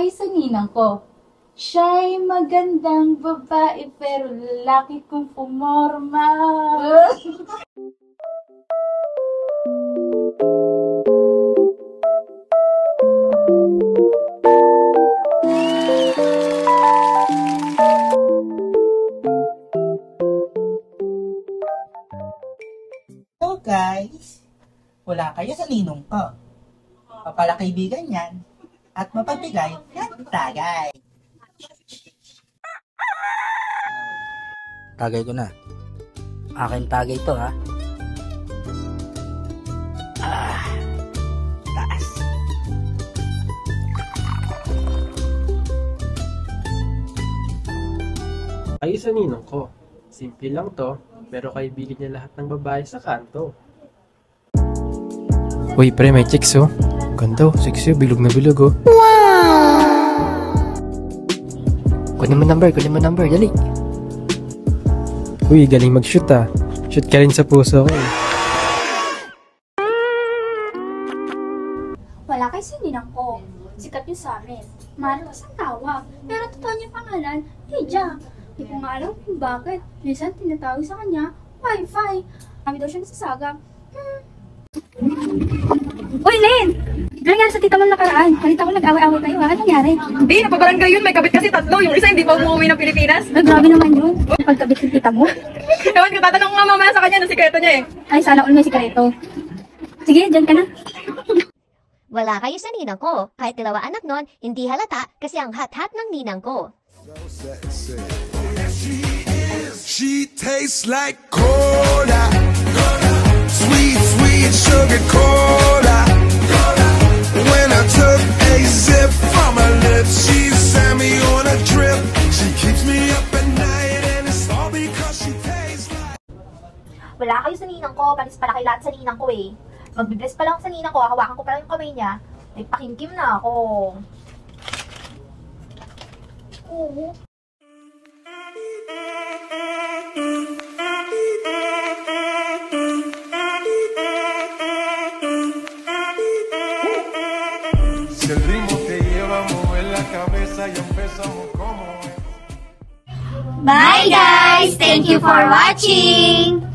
Kayo sa ninang ko. Siya'y magandang babae pero lalaki kong pumorma. So guys, wala kayo sa ninong ko. Papalakaibigan yan at mapagbigay yan tagay. Tagay ko na. Akin tagay to, ha? Taas. Kayo sa ninong ko. Simple lang to, pero kaibigan niya lahat ng babae sa kanto. Uy, pre, may chicks, oh. Ganda, oh. Sexy, bilog na bilog, oh. Wow! Kunin mo number, dali. Uy, galing mag-shoot, ah. Shoot ka rin sa puso ko, eh. Wala kayo sa ninang ko. Sikat yun sa amin. Mahal ko sa tawag. Pero totoo niya pangalan, Lydia. Hindi ko nga alam kung bakit. Minsan tinatawag sa kanya, Wi-Fi. Kami daw siya nasasagap. Uy, Len! Ganyan sa tita mo nakaraan. Halita ko nag-away-away kayo, ha? Ano nangyari? Hindi, napabarangay yun. May kabit kasi 3. Yung isa hindi pa umuwi ng Pilipinas. Ay, grabe naman yun. Pagkabit ng tita mo. Ewan ko, tatanong nga mamaya sa kanya ng sikreto niya eh. Ay, sana all may sikreto. Sige, dyan ka na. Wala kayo sa ninang ko. Kahit 2 anak nun, hindi halata kasi ang hat-hat ng ninang ko. She tastes like cola, sweet, sweet sugar cola. When I took a sip from her lips, she sent me on a trip. She keeps me up at night and it's all because she tastes like... Wala kayo sa ninang ko, panis pala kayo lahat sa ninang ko eh. Magbibless pa lang sa ninang ko, hawakan ko pa lang yung kamay niya. May pakimkim na ako. Oo. Bye guys! Thank you for watching!